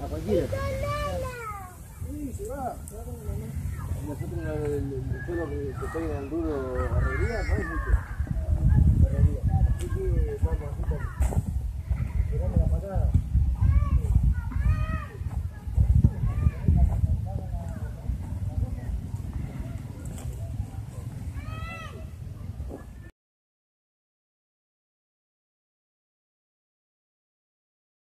A cualquiera. Sí, se va. Nosotros el pelo que pega el duro herrería no es mucho. Herrería. Así que vamos a hacer. Llegamos a la patada.